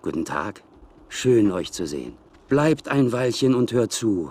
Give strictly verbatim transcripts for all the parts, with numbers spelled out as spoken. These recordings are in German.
Guten Tag. Schön, euch zu sehen. Bleibt ein Weilchen und hört zu.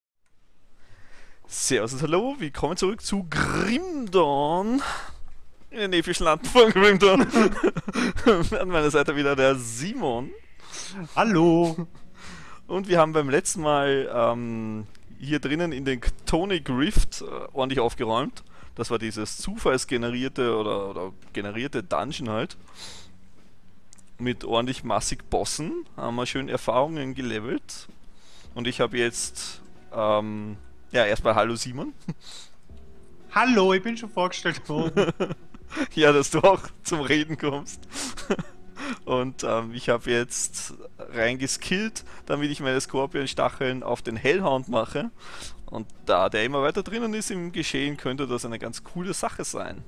Servus und hallo, willkommen zurück zu Grimdawn. In den epischen Landen von Grimdawn. An meiner Seite wieder der Simon. Hallo. Und wir haben beim letzten Mal ähm, hier drinnen in den Chthonic Rift äh, ordentlich aufgeräumt. Das war dieses zufallsgenerierte oder, oder generierte Dungeon halt. Mit ordentlich massig Bossen. Haben wir schön Erfahrungen gelevelt. Und ich habe jetzt... Ähm, ja, erstmal hallo Simon. Hallo, ich bin schon vorgestellt worden. Ja, dass du auch zum Reden kommst. Und ähm, ich habe jetzt reingeskillt, damit ich meine Skorpion-Stacheln auf den Hellhound mache. Und da der immer weiter drinnen ist im Geschehen, könnte das eine ganz coole Sache sein.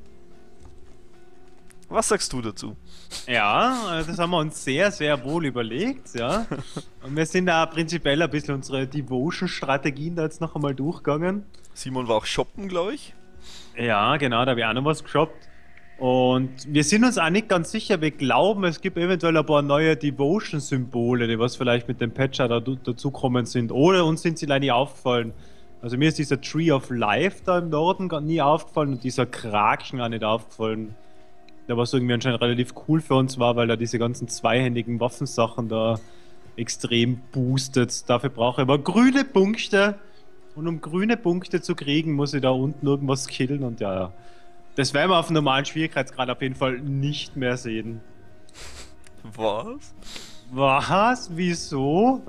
Was sagst du dazu? Ja, das haben wir uns sehr, sehr wohl überlegt, ja. Und wir sind da prinzipiell ein bisschen unsere Devotion-Strategien da jetzt noch einmal durchgegangen. Simon war auch shoppen, glaube ich. Ja, genau, da habe ich auch noch was geshoppt. Und wir sind uns auch nicht ganz sicher, wir glauben, es gibt eventuell ein paar neue Devotion-Symbole, die was vielleicht mit dem Patch da dazukommen sind. Oder uns sind sie leider nie aufgefallen. Also mir ist dieser Tree of Life da im Norden gar nie aufgefallen und dieser Kraken auch nicht aufgefallen. Der was irgendwie anscheinend relativ cool für uns war, weil er diese ganzen zweihändigen Waffensachen da extrem boostet. Dafür brauche ich aber grüne Punkte. Und um grüne Punkte zu kriegen, muss ich da unten irgendwas killen und ja, das werden wir auf dem normalen Schwierigkeitsgrad auf jeden Fall nicht mehr sehen. Was? Was? Wieso?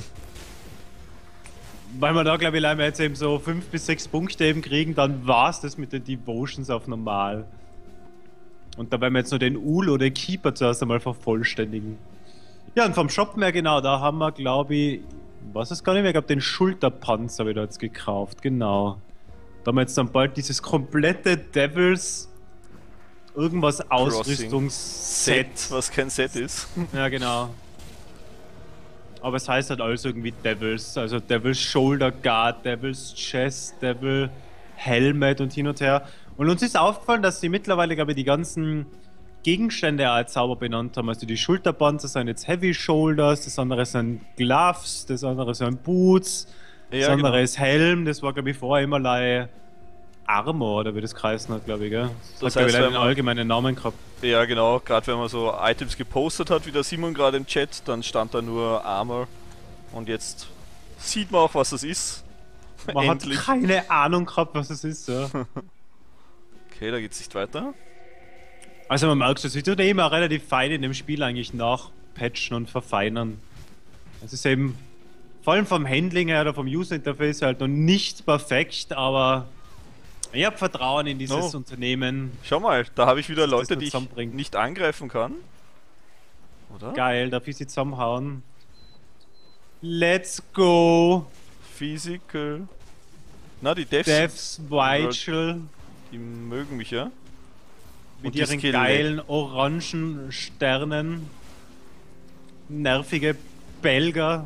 Weil wir da, glaube ich, leider jetzt eben so fünf bis sechs Punkte eben kriegen, dann war es das mit den Devotions auf normal. Und da werden wir jetzt nur den Ul oder den Keeper zuerst einmal vervollständigen. Ja, und vom Shop mehr genau, da haben wir, glaube ich, was ist gar nicht mehr, ich glaube, den Schulterpanzer habe ich da jetzt gekauft, genau. Da haben wir jetzt dann bald dieses komplette Devils irgendwas Ausrüstungsset. Was kein Set ist. Ja, genau. Aber es heißt halt alles irgendwie Devils, also Devils Shoulder Guard, Devils Chest, Devil Helmet und hin und her. Und uns ist aufgefallen, dass sie mittlerweile, glaube ich, die ganzen Gegenstände als Zauber benannt haben. Also die Schulterpanzer sind jetzt Heavy Shoulders, das andere sind Gloves, das andere sind Boots, das Ja, andere genau. ist Helm, das war, glaube ich, vorher immerlei Armor, oder wie das geheißen hat, glaube ich, gell? Das, Das hat, glaube heißt, ich, wenn einen man- allgemeinen Namen gehabt. Ja, genau. Gerade wenn man so Items gepostet hat, wie der Simon gerade im Chat, dann stand da nur Armor. Und jetzt sieht man auch, was das ist. Man Endlich. hat keine Ahnung gehabt, was es ist, ja. Okay, da geht's nicht weiter. Also man merkt es, sie tut eh immer relativ fein in dem Spiel eigentlich nachpatchen und verfeinern. Es ist eben, vor allem vom Handling her oder vom User Interface halt noch nicht perfekt, aber ich habe Vertrauen in dieses Oh. Unternehmen. Schau mal, da habe ich wieder Das Leute, nur die ich zusammenbringt. nicht angreifen kann. Oder? Geil, darf ich sie zusammenhauen. Let's go! Physical. Na, die Devs, Devs Weichel die mögen mich ja. mit und die ihren Skill- geilen orangen Sternen. Nervige Belger.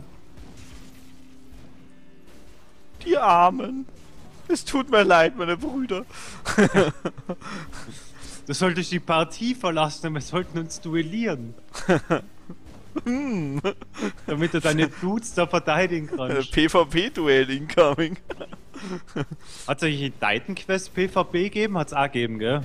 Die Armen. Es tut mir leid, meine Brüder. Du solltest die Partie verlassen, wir sollten uns duellieren. Damit du deine Dudes da verteidigen Äh, kannst. PvP-Duell incoming. Hat es eigentlich in Titan Quest PvP gegeben? Hat es auch gegeben, gell?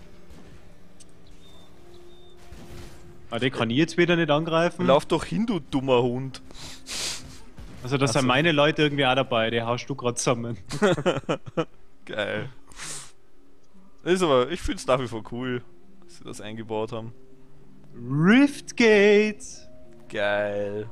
Ah, den kann ich jetzt wieder nicht angreifen. Lauf doch hin, du dummer Hund. Also da Ach sind so. meine Leute irgendwie auch dabei, die haust du gerade zusammen. Geil. Das ist aber, ich finde es nach wie vor cool, dass sie das eingebaut haben. Riftgate! Geil.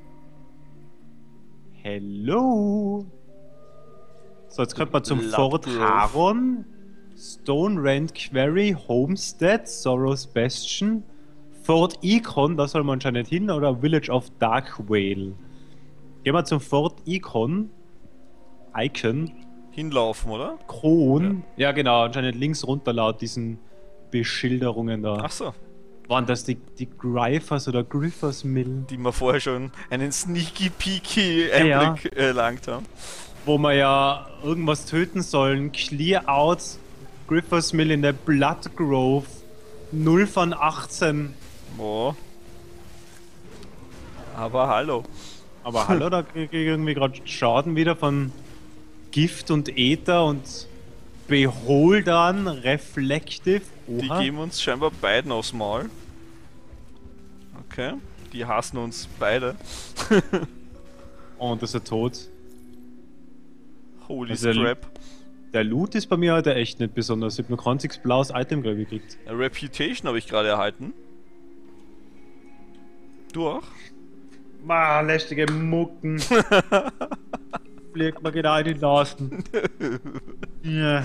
Hello! So, jetzt kommt man zum Blood Fort Grove. Haron, Stone Rand Quarry, Homestead, Sorrow's Bastion, Fort Icon, da soll man anscheinend hin, oder Village of Darkvale. Gehen wir zum Fort Icon. Icon. Hinlaufen, oder? Kron. Ja. genau, anscheinend links runter laut diesen Beschilderungen da. Ach so. Waren das die, die Gryphers oder Gryphers Mill? Die wir vorher schon einen sneaky peaky Ja, Einblick erlangt haben. Wo wir ja irgendwas töten sollen. Clear out Gryphers Mill in der Blood Grove. null von achtzehn. Boah. Aber hallo. Aber hallo, da kriege ich irgendwie gerade Schaden wieder von Gift und Äther und Beholdan, Reflective. Die Oha. geben uns scheinbar beiden aufs Maul. Okay. Die hassen uns beide. Oh, und das ist er tot. Holy Also der- crap. Der Loot ist bei mir heute echt nicht besonders. Ich habe nur kein einziges blaues Item, glaube ich, gekriegt. A Reputation habe ich gerade erhalten. Du auch? Ma, lästige Mucken. Fliegt mir genau in die Nasen. Ja.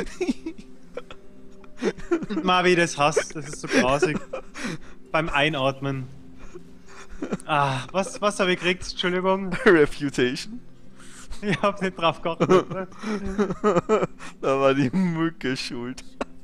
Ma, wie ich das hasst. Das ist so grausig. Beim Einatmen. Ah, was, was habe ich gekriegt? Entschuldigung. Reputation. Ich hab nicht drauf geachtet. Da war die Mücke schuld.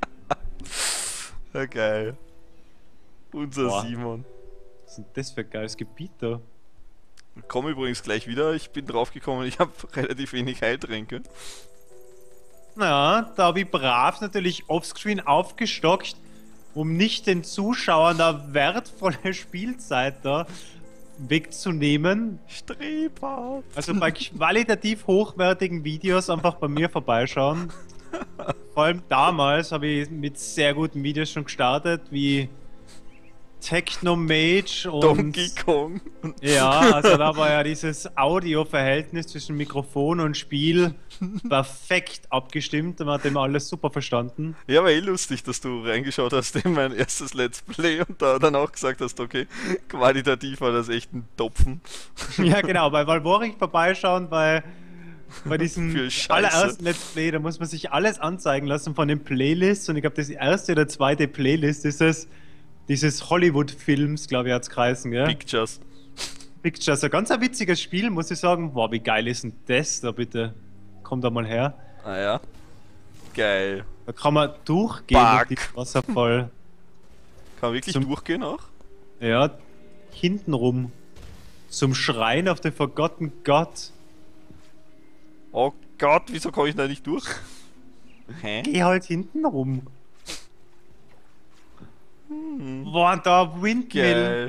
Ja, geil. Unser Boah. Simon. Was ist denn das für ein geiles Gebiet da? Ich komme übrigens gleich wieder. Ich bin draufgekommen, ich habe relativ wenig Heiltränke. Na, da habe ich brav natürlich offscreen aufgestockt, um nicht den Zuschauern da wertvolle Spielzeit da wegzunehmen. Streber. Also bei qualitativ hochwertigen Videos einfach bei mir vorbeischauen. Vor allem damals habe ich mit sehr guten Videos schon gestartet, wie Technomage und... Donkey Kong. Ja, also da war ja dieses Audio-Verhältnis zwischen Mikrofon und Spiel perfekt abgestimmt. Man hat immer alles super verstanden. Ja, war eh lustig, dass du reingeschaut hast in mein erstes Let's Play und da dann auch gesagt hast, okay, qualitativ war das echt ein Topfen. Ja, genau, bei Valvorik vorbeischauen, bei, bei diesem Für Scheiße. allerersten Let's Play, da muss man sich alles anzeigen lassen von den Playlists. Und ich glaube, das erste oder zweite Playlist ist es, dieses Hollywood-Films, glaube ich, hat es geheißen, gell? Pictures. Pictures, ein ganz ein witziges Spiel, muss ich sagen. Boah, wie geil ist denn das da bitte? Komm da mal her. Ah ja. Geil. Da kann man durchgehen Fuck. durch den Wasserfall. Kann man wirklich Zum- durchgehen auch? Ja, hintenrum. Zum Schrein auf den Forgotten God. Oh Gott, wieso komme ich da nicht durch? Hä? Geh halt hinten rum. Hm. Boah, da Windmill. Geil.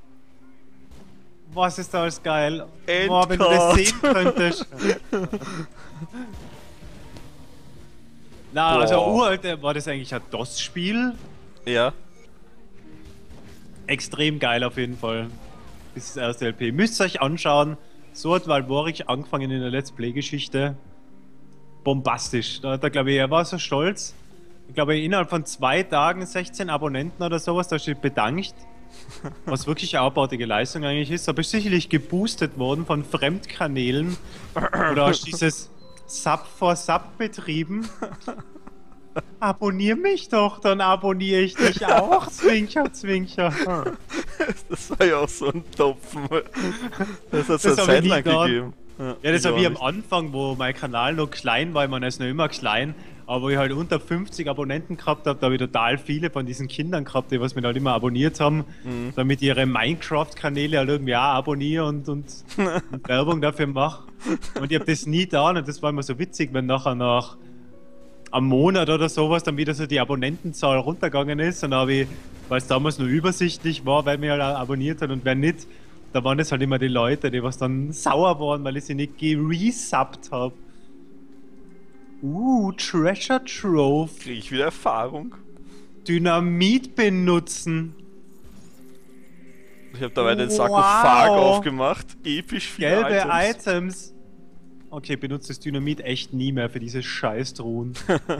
Was ist da alles geil? Endcard. Boah, wenn du das sehen könntest. Na, Boah. also uralt äh, war das eigentlich ein DOS-Spiel. Ja. Extrem geil auf jeden Fall. Das ist das erste L P. Müsst ihr euch anschauen. So hat Valvorik angefangen in der Let's Play-Geschichte. Bombastisch. Da, da glaube ich, er war so stolz. Ich glaube, innerhalb von zwei Tagen sechzehn Abonnenten oder sowas, da steht bedankt. Was wirklich eine abartige Leistung eigentlich ist. Da bist du sicherlich geboostet worden von Fremdkanälen. Oder hast dieses Sub for Sub betrieben. Abonnier mich doch, dann abonniere ich dich auch. Zwinker, zwinker. Das war ja auch so ein Topfen. Das hat es Das eine hab Zeit ich nie lang getan. gegeben. Ja, das ich war wie auch am nicht. Anfang, wo mein Kanal noch klein war. Ich meine, er ist noch immer klein. Aber wo ich halt unter fünfzig Abonnenten gehabt habe, da habe ich total viele von diesen Kindern gehabt, die was mich halt immer abonniert haben, Mhm. damit ihre Minecraft-Kanäle halt irgendwie auch abonniere und, und, und Werbung dafür mache. Und ich habe das nie getan und das war immer so witzig, wenn nachher nach einem Monat oder sowas dann wieder so die Abonnentenzahl runtergegangen ist. Und dann habe ich, weil es damals nur übersichtlich war, wer mich halt auch abonniert hat und wer nicht, da waren es halt immer die Leute, die was dann sauer waren, weil ich sie nicht geresubbt habe. Uh, Treasure Trove. Kriege ich wieder Erfahrung. Dynamit benutzen. Ich habe dabei den Wow. Sarkophag aufgemacht. Episch viele Gelbe Items. Items. Okay, benutze das Dynamit echt nie mehr für diese Scheißtruhen.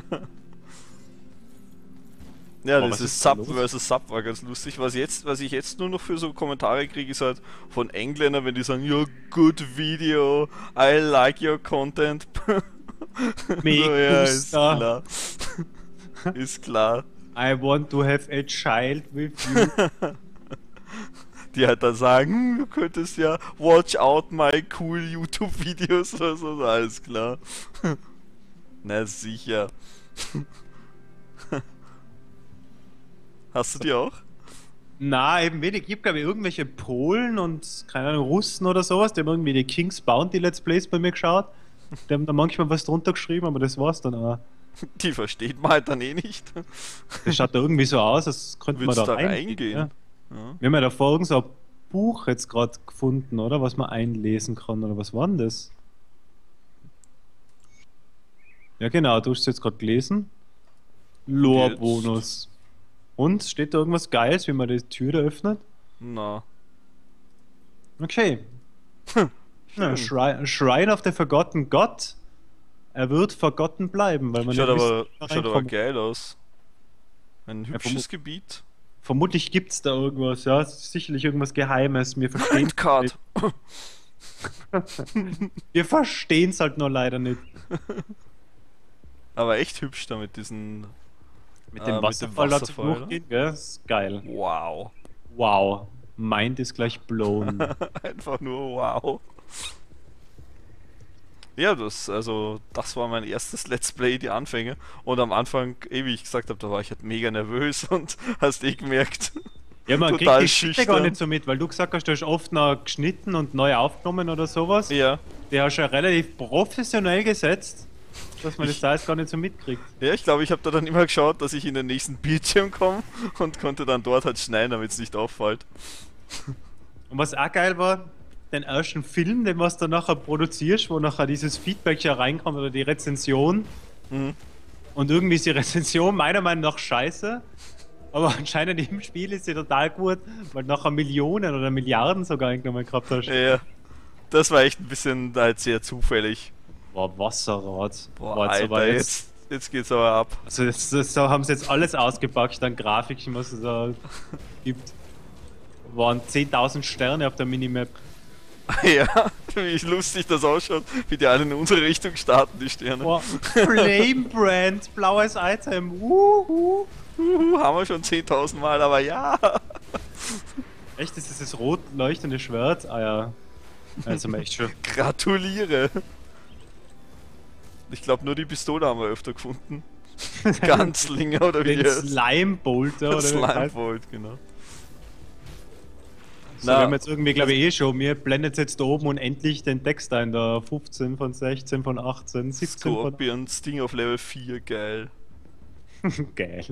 Ja, Boah, das was ist ist da Sub los? versus Sub war ganz lustig. Was, jetzt, was ich jetzt nur noch für so Kommentare kriege, ist halt von Engländern, wenn die sagen, ja, good video, I like your content. Mega So, ja, ist Gusta. klar. Ist klar. I want to have a child with you. Die halt dann sagen, hm, du könntest ja watch out my cool YouTube-Videos oder so. Alles klar. Na sicher. Hast du die auch? Na, eben wenig. Ich glaube, irgendwelche Polen und, keine Ahnung, Russen oder sowas, die haben irgendwie die King's Bounty Let's Plays bei mir geschaut. Die haben da manchmal was drunter geschrieben, aber das war's dann auch. Die versteht man halt dann eh nicht. Das schaut da irgendwie so aus, als könnte man Würdest da da reingehen. reingehen? Ja. Ja. Wir haben ja davor irgend so ein Buch jetzt gerade gefunden, oder? Was man einlesen kann, oder was war denn das? Ja genau, du hast es jetzt gerade gelesen. Lore-Bonus. Und steht da irgendwas Geiles, wie man die Tür da öffnet? Na. Okay. Ja, Shrine, Shrine of the Forgotten God. Er wird vergotten bleiben, weil man Schaut nicht aber, wisst, schaut aber geil aus. Ein Ja, hübsches vermu- Gebiet. Vermutlich gibt es da irgendwas, ja. Es ist sicherlich irgendwas Geheimes. Wir verstehen Endcard. Wir verstehen es halt nur leider nicht. Aber echt hübsch da mit diesen. Mit äh, dem Wasserfall da zum Wasserfall, Durchgehen, gell? Das ist geil. Wow. Wow. Mind ist gleich blown. Einfach nur wow. Ja, das, also, das war mein erstes Let's Play, die Anfänge. Und am Anfang, eh wie ich gesagt habe, da war ich halt mega nervös und hast eh gemerkt. Ja, man kriegt Total die Geschichte gar schüchtern. nicht so mit, weil du gesagt hast, du hast oft noch geschnitten und neu aufgenommen oder sowas. Ja. Der hast ja relativ professionell gesetzt, dass man Ich- das da jetzt gar nicht so mitkriegt. Ja, ich glaube, ich habe da dann immer geschaut, dass ich in den nächsten Bildschirm komme und konnte dann dort halt schneiden, damit es nicht auffällt. Und was auch geil war, den ersten Film, den was du nachher produzierst, wo nachher dieses Feedback ja reinkommt oder die Rezension. Mhm. Und irgendwie ist die Rezension meiner Meinung nach scheiße. Aber anscheinend im Spiel ist sie total gut, weil du nachher Millionen oder Milliarden sogar eingenommen gehabt hast. Ja, das war echt ein bisschen halt sehr zufällig. Boah, Wasserrad. Boah, Boah, jetzt Alter, aber jetzt, jetzt geht's aber ab. Also das, das, da haben sie jetzt alles ausgepackt an Grafiken, was es da gibt. Waren zehntausend Sterne auf der Minimap. Ja, wie lustig das ausschaut, wie die alle in unsere Richtung starten, die Sterne. Boah, Flame Brand, blaues Item. Uhu. Uhu, haben wir schon zehntausend Mal, aber ja. Echt, das ist das rot leuchtende Schwert? Ah ja. Also mal echt schon. Gratuliere. Ich glaube, nur die Pistole haben wir öfter gefunden. Ganzlinge oder wie Den jetzt? Slime Bolter oder wie das heißt. Slimebolt, genau. So, Na, wir haben jetzt irgendwie, glaube ich, eh schon. Mir blendet jetzt da oben unendlich den Text ein. Da fünfzehn von sechzehn von achtzehn, siebzehn von. Scorpion, Sting auf Level vier, geil. Geil.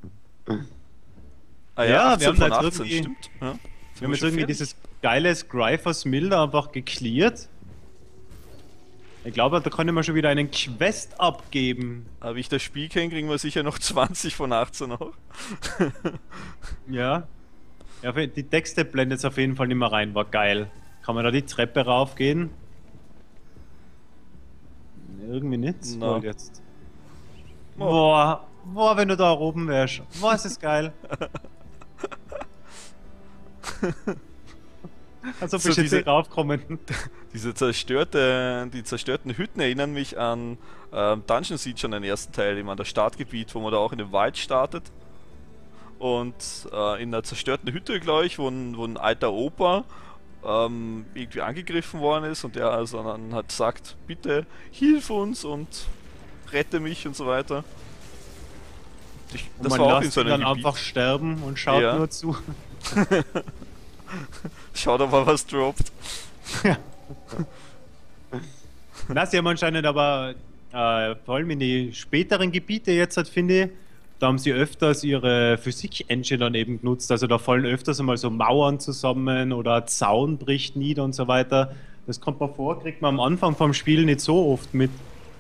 Ah Ja, ja, wir achtzehn haben von da jetzt achtzehn, irgendwie- stimmt. Ja. Wir haben jetzt schon irgendwie fertig? dieses geile Scryphers Mill da einfach gecleart. Ich glaube, da kann ich mir schon wieder einen Quest abgeben. Aber wie ich das Spiel kenne, kriegen wir sicher noch zwanzig von achtzehn auch. Ja. Ja, auf jeden- die Texte blendet es auf jeden Fall nicht mehr rein, war geil. Kann man da die Treppe raufgehen? Irgendwie nicht. Na. Wohl jetzt. Boah, boah, wenn du da oben wärst. Boah, ist das geil. Also So bist du jetzt diese- hier raufkommen. Diese zerstörte, die zerstörten Hütten erinnern mich an ähm, Dungeon Siege, an den ersten Teil, eben an das Startgebiet, wo man da auch in den Wald startet. Und äh, in einer zerstörten Hütte, glaube ich, wo ein, wo ein alter Opa ähm, irgendwie angegriffen worden ist und der also dann hat gesagt, bitte hilf uns und rette mich und so weiter. Ich, Und das man war auch in lässt so ihn einem dann Gebiet. einfach sterben und schaut Ja. nur zu. Schaut, ob er was droppt. Na, sie haben anscheinend aber äh, vor allem in die späteren Gebiete jetzt, halt, finde ich, da haben sie öfters ihre Physik-Engine dann eben genutzt. Also da fallen öfters einmal so Mauern zusammen oder ein Zaun bricht nieder und so weiter. Das kommt mal vor, kriegt man am Anfang vom Spiel nicht so oft mit.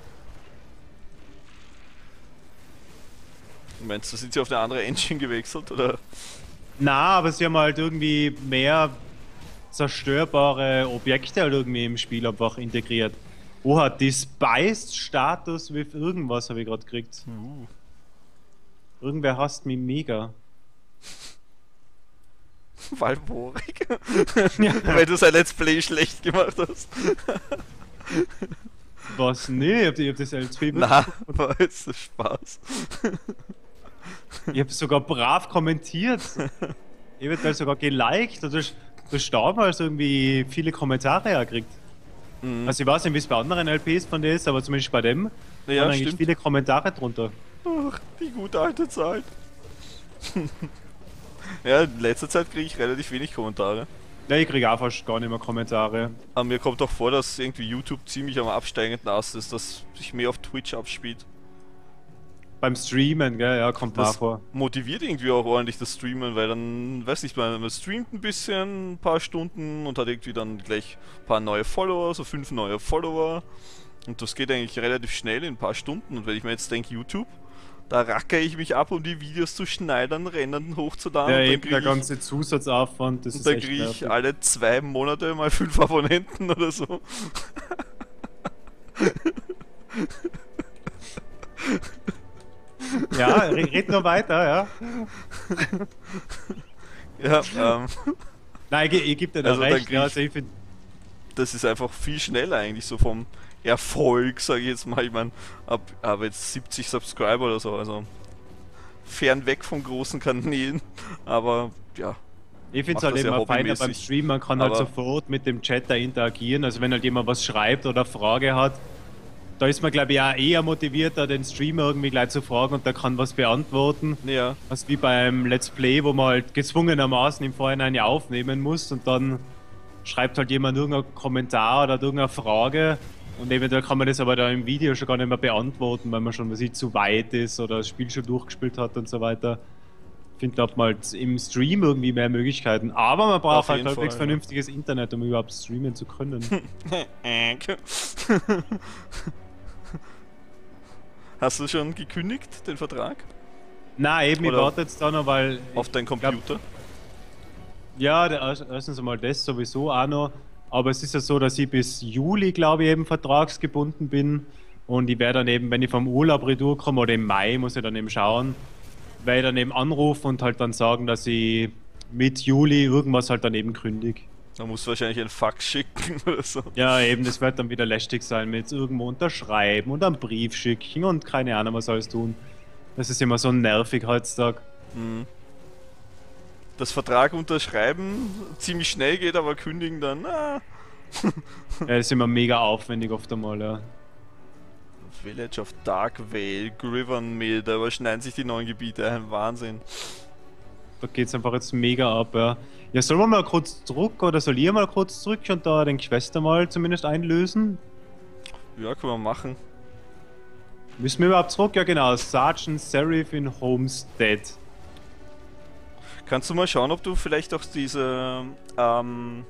Meinst du, sind sie auf eine andere Engine gewechselt oder? Na, aber sie haben halt irgendwie mehr zerstörbare Objekte halt irgendwie im Spiel einfach integriert. Oha, Despised Status with irgendwas habe ich gerade gekriegt. Uh. Irgendwer hasst mich mega. Valvorik? Ja. Weil du sein Let's Play schlecht gemacht hast. Was? Nee, ich hab, ich hab das als Film. Na, war jetzt das Spaß. Ich hab sogar brav kommentiert. Eventuell sogar geliked. Also, da starben also irgendwie viele Kommentare gekriegt. Mhm. Also ich weiß nicht, wie es bei anderen L Ps von dir ist, aber zumindest bei dem Ja, waren eigentlich stimmt. viele Kommentare drunter. Ach, die gute alte Zeit. Ja, in letzter Zeit kriege ich relativ wenig Kommentare. Ja, ich kriege auch fast gar nicht mehr Kommentare. Aber mir kommt auch vor, dass irgendwie YouTube ziemlich am absteigenden Ast ist, dass sich mehr auf Twitch abspielt. Beim Streamen, gell, ja, kommt mal Das vor. motiviert irgendwie auch ordentlich das Streamen, weil dann, weiß nicht, man, man streamt ein bisschen, ein paar Stunden und hat irgendwie dann gleich ein paar neue Follower, so fünf neue Follower. Und das geht eigentlich relativ schnell in ein paar Stunden. Und wenn ich mir jetzt denke, YouTube, da rackere ich mich ab, um die Videos zu schneiden, rendern, hochzuladen. Ja, und dann eben krieg der ich, ganze Zusatzaufwand, das und ist dann echt kriege ich nervig. alle zwei Monate mal fünf Abonnenten oder so. Ja, re- red nur weiter, ja. Ja, ähm, Nein, ich, ich gebe dir da Also dann recht, krieg ja, ich- also ich find, das ist einfach viel schneller eigentlich so vom Erfolg, sage ich jetzt mal. Ich meine, ab, ab jetzt siebzig Subscriber oder so, also fernweg von großen Kanälen, aber ja, ich finde es Macht halt das eben ja auch feiner beim hobbymäßig. Stream, man kann halt Aber- sofort mit dem Chat da interagieren, also wenn halt jemand was schreibt oder eine Frage hat, da ist man glaube ich auch eher motivierter, den Streamer irgendwie gleich zu fragen und der kann was beantworten, ja, als wie beim Let's Play, wo man halt gezwungenermaßen im Vorhinein ja aufnehmen muss und dann schreibt halt jemand irgendeinen Kommentar oder irgendeine Frage und eventuell kann man das aber da im Video schon gar nicht mehr beantworten, weil man schon, was ich, zu weit ist oder das Spiel schon durchgespielt hat und so weiter. Ich finde, da hat man halt im Stream irgendwie mehr Möglichkeiten, aber man Auf braucht halt jeden halbwegs Fall, ja. vernünftiges Internet, um überhaupt streamen zu können. Hast du schon gekündigt, den Vertrag? Nein, eben, ich Oder warte jetzt da noch, weil... Auf deinen Computer? Ja, der, erst- erstens einmal das sowieso auch noch. Aber es ist ja so, dass ich bis Juli, glaube ich, eben vertragsgebunden bin. Und ich werde dann eben, wenn ich vom Urlaub retour komme, oder im Mai, muss ich dann eben schauen, werde ich dann eben anrufen und halt dann sagen, dass ich mit Juli irgendwas halt dann eben kündig. Da musst du wahrscheinlich einen Fax schicken oder so. Ja, eben, das wird dann wieder lästig sein, mit jetzt irgendwo unterschreiben und einen Brief schicken und keine Ahnung, was alles tun. Das ist immer so nervig heutzutage. Mhm. Das Vertrag unterschreiben ziemlich schnell geht, aber kündigen dann, ah. Ja, das ist immer mega aufwendig oft einmal, ja. Village of Darkvale, Grivenmill, da überschneiden sich die neuen Gebiete, ein Wahnsinn. Da geht's einfach jetzt mega ab, ja. Ja, sollen wir mal kurz zurück oder soll ihr mal kurz zurück und da den Quest einmal zumindest einlösen? Ja, können wir machen. Müssen wir überhaupt zurück? Ja genau, Sergeant Serif in Homestead. Kannst du mal schauen, ob du vielleicht auch diese ähm,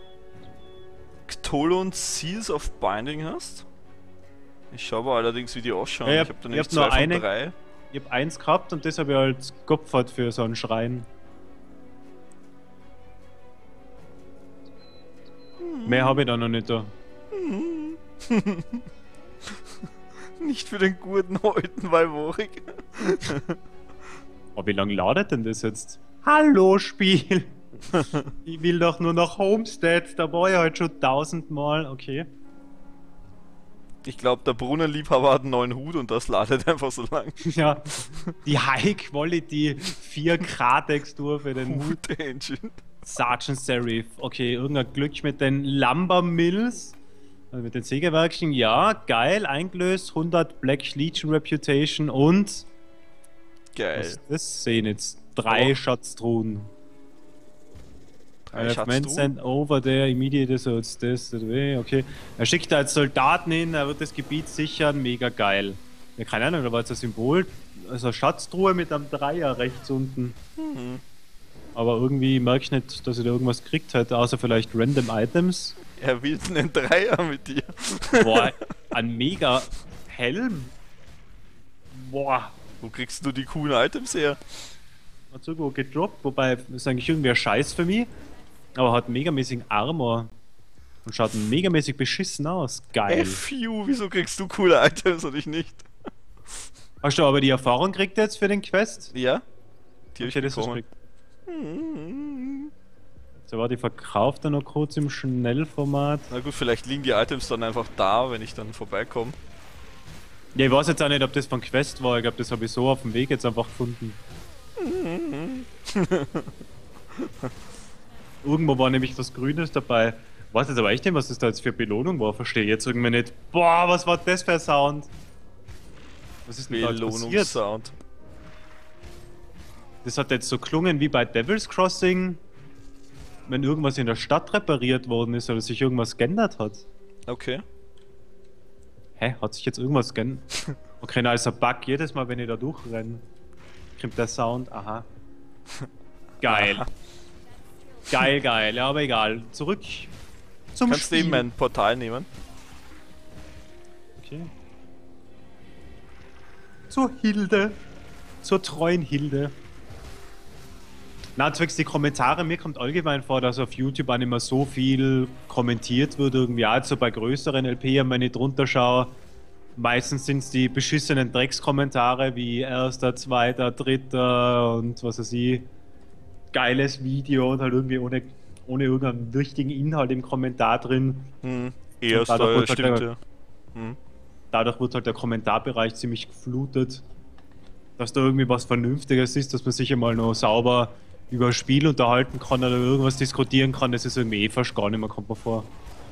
Cthulhu Seals of Binding hast? Ich schaue aber allerdings, wie die ausschauen. Ja, ich ich habe da hab- nämlich ich hab nur zwei von eine- drei. Ich hab eins gehabt und das habe ich halt geopfert für so einen Schrein. Mehr habe ich da noch nicht da. Nicht für den guten alten Walvorik. Aber wie lange ladet denn das jetzt? Hallo Spiel! Ich will doch nur nach Homestead, da war ich halt schon tausendmal, okay. Ich glaube, der Brunnenliebhaber hat einen neuen Hut und das ladet einfach so lang. Ja, die High Quality vier K Textur für den Hut. Hut Engine. Sergeant Serif. Okay, irgendein Glück mit den Lumber Mills. Also mit den Sägewerkchen. Ja, geil. Eingelöst. hundert Black Legion Reputation und. Geil. Was ist das? Sehen jetzt. Drei Oh. Schatztruhen. Drei I have men Schatztruhen? sent over there immediately, so it's this, that way. Okay. Er schickt da jetzt Soldaten hin, er wird das Gebiet sichern. Mega geil. Ja, keine Ahnung, da war jetzt ein Symbol. Also eine Schatztruhe mit einem Dreier rechts unten. Mhm. Aber irgendwie merke ich nicht, dass ich da irgendwas gekriegt hätte, außer vielleicht Random Items. Er will einen Dreier mit dir. Boah, ein mega Helm. Boah, Wo kriegst du die coolen Items her? hat irgendwo gedroppt, wobei ist eigentlich irgendwie ein Scheiß für mich. Aber hat megamäßigen Armor. Und schaut megamäßig beschissen aus. Geil. F U, wieso kriegst du coole Items und ich nicht? Hast du aber die Erfahrung gekriegt jetzt für den Quest? Ja? Die hab Hab ich das bekommen. gekriegt? So war die verkauft dann noch kurz im Schnellformat. Na gut, vielleicht liegen die Items dann einfach da, wenn ich dann vorbeikomme. Ja, ich weiß jetzt auch nicht, ob das von Quest war. Ich glaube, das habe ich so auf dem Weg jetzt einfach gefunden. Irgendwo war nämlich was Grünes dabei. Weiß jetzt aber echt nicht, was das da jetzt für Belohnung war. Verstehe jetzt irgendwie nicht. Boah, was war das für ein Sound? Was ist denn da jetzt passiert? Belohnungssound. Das hat jetzt so klungen wie bei Devil's Crossing, wenn irgendwas in der Stadt repariert worden ist oder sich irgendwas geändert hat. Okay. Hä? Hat sich jetzt irgendwas geändert? Okay, na, ist ein Bug jedes Mal, wenn ich da durchrenne. Kommt der Sound, aha. Geil. Aha. Geil, geil, ja, aber egal. Zurück zum Kannst du Spiel. eben mein Portal nehmen? Okay. Zur Hilde. Zur treuen Hilde. Na, zwecks die Kommentare, mir kommt allgemein vor, dass auf YouTube auch nicht mehr so viel kommentiert wird. Irgendwie auch so bei größeren L P, wenn ich drunter schaue. Meistens sind es die beschissenen Dreckskommentare wie erster, zweiter, dritter und was weiß ich. Geiles Video und halt irgendwie ohne, ohne irgendeinen richtigen Inhalt im Kommentar drin. Hm, erster, dadurch wird stimmt halt ja. Hm. Dadurch wird halt der Kommentarbereich ziemlich geflutet. Dass da irgendwie was Vernünftiges ist, dass man sich einmal noch sauber über ein Spiel unterhalten kann oder irgendwas diskutieren kann, das ist irgendwie eh fast gar nicht mehr, kommt mir vor.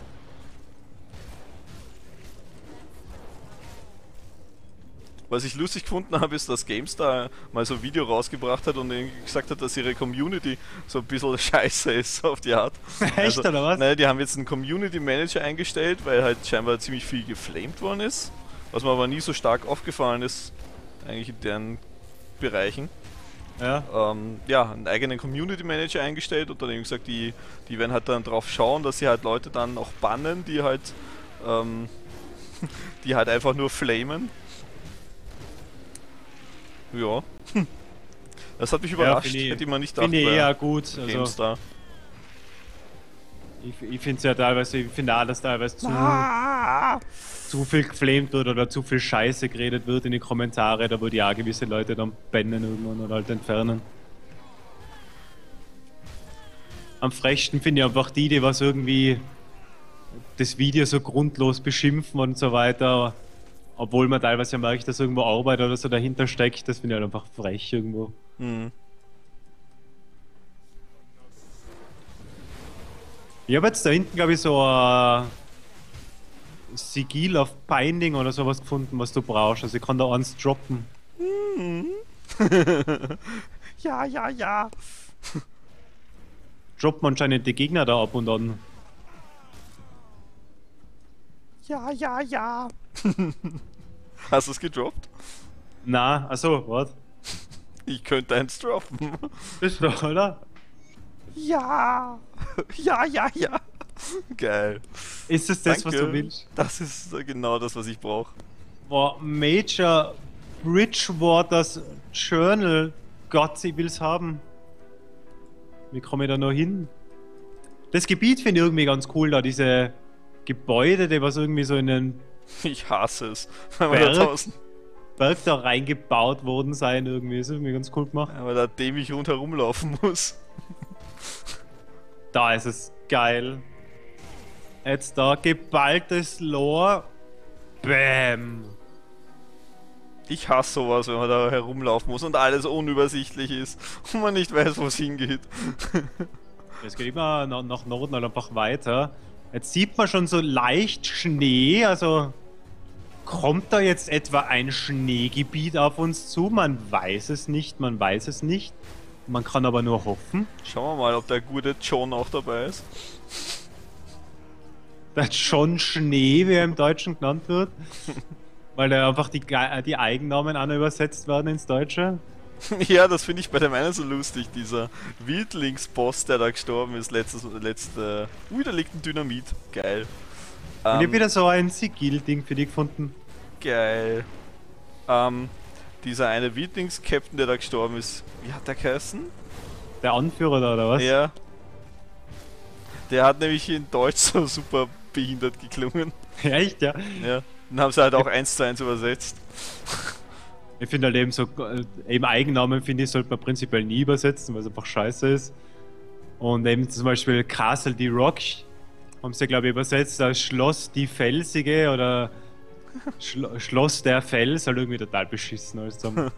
Was ich lustig gefunden habe, ist, dass GameStar mal so ein Video rausgebracht hat und irgendwie gesagt hat, dass ihre Community so ein bisschen scheiße ist auf die Art. Echt, oder was? Nein, die haben jetzt einen Community Manager eingestellt, weil halt scheinbar ziemlich viel geflamed worden ist. Was mir aber nie so stark aufgefallen ist, eigentlich in deren Bereichen. Ja. Ähm, ja, einen eigenen Community Manager eingestellt und dann eben gesagt, die, die werden halt dann drauf schauen, dass sie halt Leute dann auch bannen, die halt, ähm, die halt einfach nur flamen. Ja. Das hat mich überrascht, Ja, hätte ich mal nicht gedacht. Finde ich bei eher gut. Also, GameStar. ich ich finde es ja teilweise, ich finde auch, dass teilweise zu, Ah! zu viel geflamed wird oder zu viel Scheiße geredet wird in die Kommentare, da würde ja auch gewisse Leute dann bannen irgendwann oder halt entfernen. Am frechsten finde ich einfach die, die was irgendwie das Video so grundlos beschimpfen und so weiter, obwohl man teilweise merkt, dass irgendwo Arbeit oder so dahinter steckt, das finde ich halt einfach frech irgendwo. Hm. Ich habe jetzt da hinten, glaube ich, so ein Sigil auf Binding oder sowas gefunden, was du brauchst. Also ich kann da eins droppen. Ja, ja, ja. Droppen anscheinend die Gegner da ab und an. Ja, ja, ja. Hast du es gedroppt? Na, achso, was? Ich könnte eins droppen. Bist du, oder? Ja. Ja, ja, ja. Geil. Ist es das, Danke. was du willst? Das ist genau das, was ich brauche. Boah, Major Bridgewater's Journal. Gott, ich will's haben. Wie komme ich da noch hin? Das Gebiet finde ich irgendwie ganz cool, da diese Gebäude, die was irgendwie so in den Ich hasse es. Weil man da Berg, draußen, Berg da reingebaut worden sein irgendwie. Ist irgendwie ganz cool gemacht. weil da dämlich rundherum laufen muss. Da ist es geil. Jetzt da geballtes Lore. Bäm. Ich hasse sowas, wenn man da herumlaufen muss und alles unübersichtlich ist und man nicht weiß, wo es hingeht. Es geht immer nach, nach Norden halt einfach weiter. Jetzt sieht man schon so leicht Schnee, also kommt da jetzt etwa ein Schneegebiet auf uns zu? Man weiß es nicht, man weiß es nicht. Man kann aber nur hoffen. Schauen wir mal, ob der gute John auch dabei ist. dass schon Schnee, wie er im Deutschen genannt wird, weil da einfach die, die Eigennamen auch noch übersetzt werden ins Deutsche. Ja, das finde ich bei dem einen so lustig, dieser Wildlingsboss, der da gestorben ist, letztes, letzte... Ui, da liegt ein Dynamit. Geil. Und ich Ähm, habe wieder so ein Sigil-Ding für dich gefunden. Geil. Ähm, dieser eine Wildlings-Captain, der da gestorben ist, wie hat der geheißen? Der Anführer da, oder was? Ja. Der hat nämlich in Deutsch so super behindert geklungen. Echt, ja. Ja. Dann haben sie halt auch eins zu eins übersetzt. Ich finde halt eben so, äh, eben Eigennamen, finde ich, sollte man prinzipiell nie übersetzen, weil es einfach scheiße ist. Und eben zum Beispiel Castle die Rock haben sie, glaube ich, übersetzt als Schloss die Felsige oder Schlo Schloss der Fels, halt irgendwie total beschissen alles zusammen.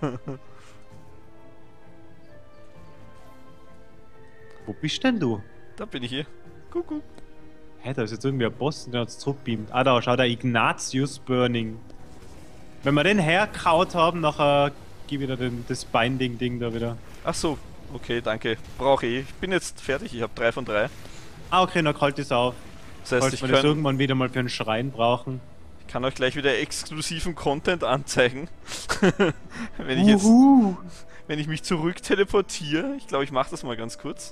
Wo bist denn du? Da bin ich hier. Kuckuck. Hä, da ist jetzt irgendwie ein Boss, der hat zurückbeamt. Ah, da, schau, der Ignatius Burning. Wenn wir den herkaut haben, nachher gib wieder den, das Binding-Ding da wieder. Ach so, okay, danke. Brauche ich. Ich bin jetzt fertig, ich habe drei von drei. Ah, okay, dann kalt es auf. Das heißt, Falls ich wir das kann, irgendwann wieder mal für einen Schrein brauchen. kann euch gleich wieder exklusiven Content anzeigen. Wenn ich jetzt, Uhu. wenn ich mich zurück teleportiere. Ich glaube, ich mache das mal ganz kurz.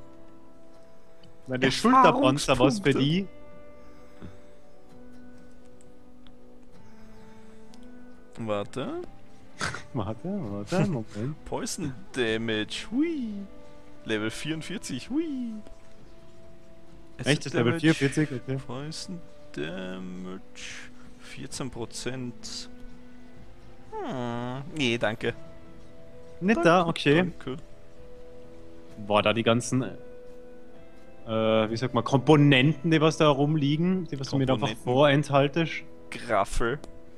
Meine Schulterpanzer, was für die? Warte. Warte, warte, Moment. Poison Damage, hui. Level vierundvierzig, hui. Echt, das Level vierundvierzig? Okay. Poison Damage, vierzehn Prozent. Hm, nee, danke. Nicht danke, da, okay. Danke. Boah, da die ganzen, äh, wie sagt man, Komponenten, die was da rumliegen, die was du mir da einfach Komponenten. vorenthaltest. Graffel.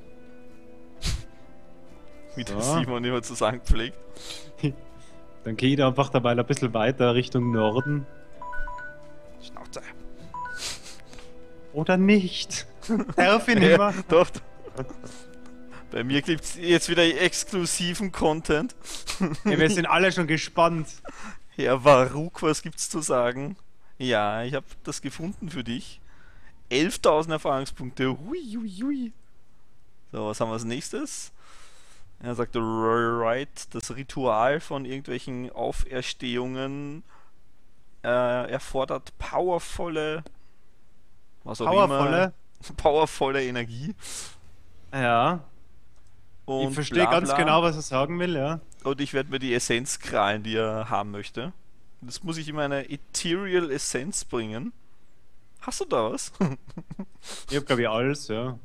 Wie So. der Simon immer zu sagen pflegt. Dann gehe ich da einfach dabei ein bisschen weiter Richtung Norden. Schnauze. Oder nicht? Darf ich nicht Ja, mehr? doch. Bei mir gibt's jetzt wieder exklusiven Content. Ja, wir sind alle schon gespannt. Herr Varuk, was gibt's zu sagen? Ja, ich habe das gefunden für dich. elftausend Erfahrungspunkte. Hui, hui, hui. So, was haben wir als nächstes? Er sagte, right, das Ritual von irgendwelchen Auferstehungen äh, erfordert powervolle, was auch Powervolle? immer, powervolle Energie. Ja, Und ich verstehe bla, ganz bla. genau, was er sagen will, ja. Und ich werde mir die Essenz krallen, die er haben möchte. Das muss ich in meine Ethereal Essenz bringen. Hast du da was? Ich hab glaube ich alles, ja.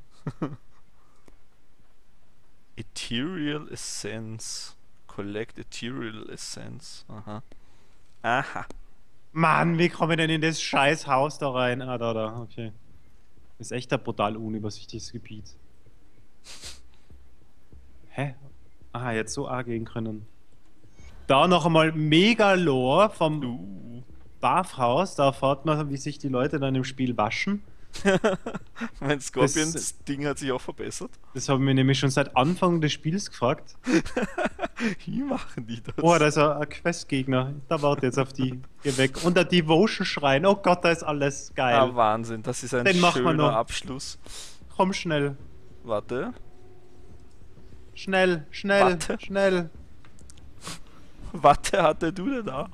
Ethereal Essence. Collect Ethereal Essence. Aha. Aha. Mann, wie komme ich denn in das scheiß Haus da rein? Ah, da, da, okay. Das ist echt ein brutal unübersichtliches Gebiet. Hä? Ah, jetzt so A gehen können. Da noch einmal mega Lore vom Uh. Bathhaus. Da erfahrt man, wie sich die Leute dann im Spiel waschen. Mein Scorpions-Ding hat sich auch verbessert. Das haben wir nämlich schon seit Anfang des Spiels gefragt. Wie machen die das? Oh, da ist ein, ein Questgegner. Da warte jetzt auf die. Geh weg. Und der Devotion-Schrein. Oh Gott, da ist alles geil. Ah, Wahnsinn. Das ist ein Den machen wir schöner noch. Abschluss. Komm schnell. Warte. Schnell, schnell, Warte. schnell. Warte, hatte du denn da?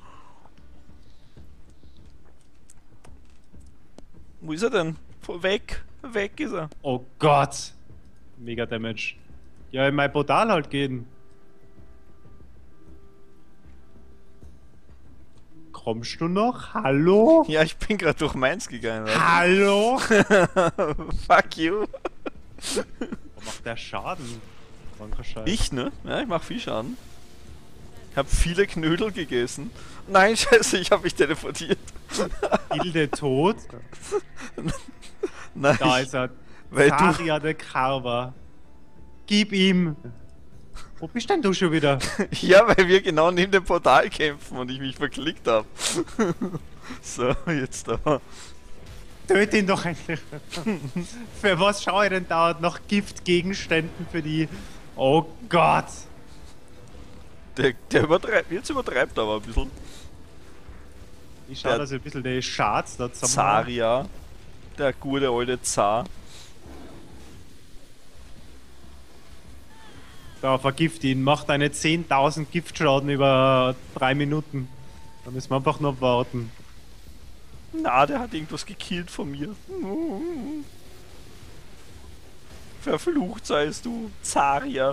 Wo ist er denn? Weg. Weg ist er. Oh Gott. Mega Damage. Ja, in mein Portal halt gehen. Kommst du noch? Hallo? Ja, ich bin gerade durch Mainz gegangen. Warte. Hallo? Fuck you. Was macht der Schaden? Kranker Scheiß. Ich, ne? Ja, ich mach viel Schaden. Ich hab viele Knödel gegessen. Nein, scheiße, ich hab mich teleportiert. Hilde tot. Nein, Da ich, ist er. weil du, Saria de Carver. Gib ihm. Wo bist denn du schon wieder? ja, weil wir genau neben dem Portal kämpfen und ich mich verklickt hab. So, jetzt aber. Töte ihn doch endlich. Für was schaue ich denn dauernd nach Giftgegenständen für die... Oh Gott. Der, der übertreibt, jetzt übertreibt er aber ein bisschen. Ich schaue, Der- dass ich ein bisschen die Schatz da zusammen... Zaria. Der gute alte Zar. Da, vergift ihn. Mach deine zehntausend Giftschaden über drei Minuten. Da müssen wir einfach nur warten. Na, der hat irgendwas gekillt von mir. Verflucht seist du, Zaria.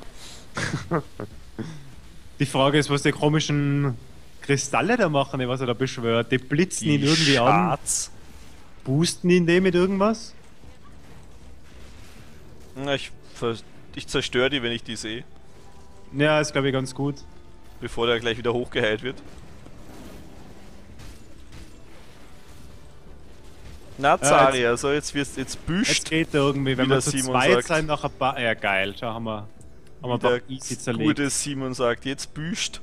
Die Frage ist, was die komischen Kristalle da machen, was er da beschwört. Die blitzen ihn irgendwie an. Schwarz. Boosten ihn den mit irgendwas? Na, ich, ver- ich zerstöre die, wenn ich die sehe. Ja, ist glaube ich ganz gut. Bevor der gleich wieder hochgeheilt wird. Na, Zaria, so jetzt wirst jetzt Jetzt büscht. geht er irgendwie, wenn wie wir der zu Simon zweit sagt. sein, nach ein paar... Ja, geil. Schau, haben wir, haben wir Wie ein paar der easy zerlegt. gute Simon sagt, jetzt büscht.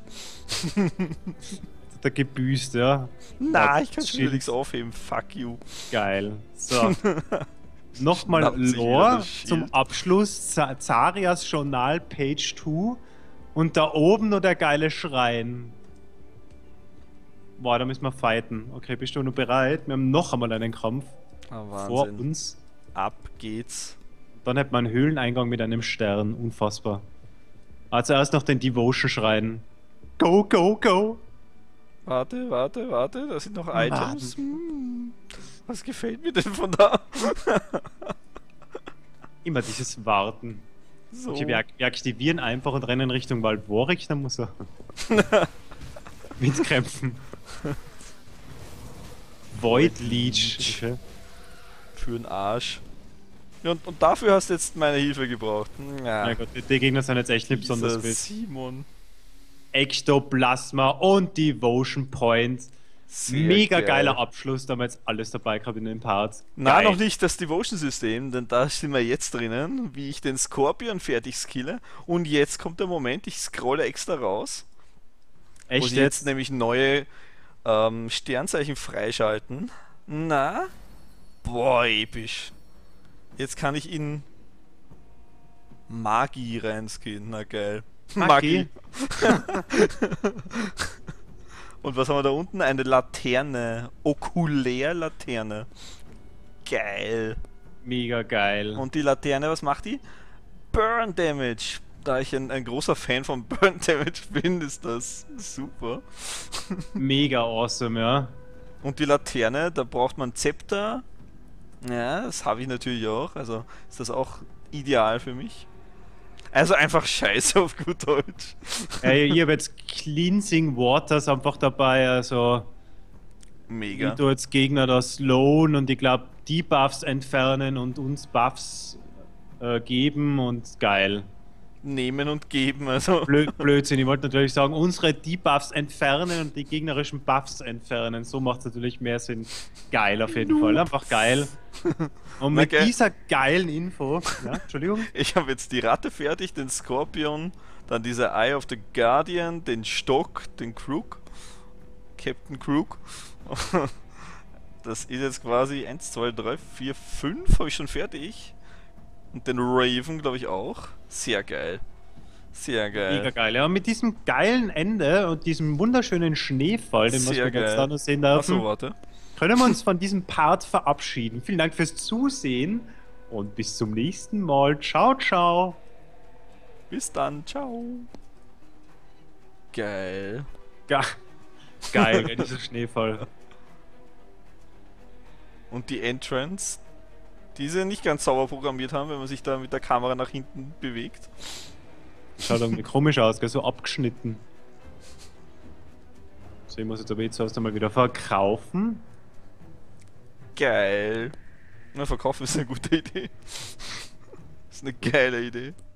Der gebüßt, ja. Na, ich kann schon wieder Schild. nichts aufheben. Fuck you. Geil. So. Nochmal Schnappt sich wieder Lore das Schild. zum Abschluss. Z Zarias Journal, Page zwei. Und da oben nur der geile Schrein. Boah, da müssen wir fighten. Okay, bist du nur bereit? Wir haben noch einmal einen Kampf Ah, vor Wahnsinn. uns. Ab geht's. Dann hat man einen Höhleneingang mit einem Stern. Unfassbar. Also erst noch den Devotion-Schreien. Go, go, go! Warte, warte, warte, da sind noch Items. Hm, was gefällt mir denn von da? Immer dieses Warten. So. Okay, wir, wir aktivieren einfach und rennen Richtung Waldworik, dann muss er mitkämpfen. Void Leech. Okay. Für den Arsch. Ja, und, und dafür hast du jetzt meine Hilfe gebraucht. Ja, Ja Gott, die, die Gegner sind jetzt echt nicht besonders dieser wild. Simon. Ektoplasma und Devotion Point. Sehr Mega geil. geiler Abschluss, da haben wir jetzt alles dabei gehabt in den Parts. Na, Geil. noch nicht das Devotion-System, denn da sind wir jetzt drinnen, wie ich den Skorpion fertig skille. Und jetzt kommt der Moment, ich scrolle extra raus, wo Echt sie jetzt jetzt? nämlich neue ähm, Sternzeichen freischalten. Na? Boah, episch. Jetzt kann ich in Magie reinskillen, na geil. Magie. Und was haben wir da unten? Eine Laterne. Okulärlaterne. Geil. Mega geil. Und die Laterne, was macht die? Burn Damage. Da ich ein, ein großer Fan von Burn Damage bin, ist das super. Mega awesome, ja. Und die Laterne, da braucht man Zepter. Ja, das habe ich natürlich auch. Also ist das auch ideal für mich. Also einfach scheiße auf gut Deutsch. Ja, ich habe jetzt Cleansing Waters einfach dabei, also Mega. wie du als Gegner das slowen und ich glaube Debuffs entfernen und uns Buffs äh, geben und geil. Nehmen und geben, also. Blö Blödsinn, ich wollte natürlich sagen, unsere Debuffs entfernen und die gegnerischen Buffs entfernen. So macht es natürlich mehr Sinn. Geil auf jeden Fall, einfach geil. Und mit Okay. dieser geilen Info, ja, Entschuldigung, Ich habe jetzt die Ratte fertig, den Skorpion, dann diese Eye of the Guardian, den Stock, den Crook, Captain Crook. Das ist jetzt quasi eins, zwei, drei, vier, fünf, habe ich schon fertig. Und den Raven, glaube ich, auch. Sehr geil. Sehr geil. mega geil. Ja, und mit diesem geilen Ende und diesem wunderschönen Schneefall, den was Sehr wir jetzt geil. da noch sehen dürfen, Achso, warte. können wir uns von diesem Part verabschieden. Vielen Dank fürs Zusehen und bis zum nächsten Mal. Ciao, ciao. Bis dann, ciao. Geil. Ge geil, ja, dieser Schneefall. Und die Entrance, die sie nicht ganz sauber programmiert haben, wenn man sich da mit der Kamera nach hinten bewegt. Schaut irgendwie komisch aus, gell? So abgeschnitten. So, ich muss jetzt aber jetzt erst einmal wieder verkaufen. Geil. Na, verkaufen ist eine gute Idee. Ist eine geile Idee.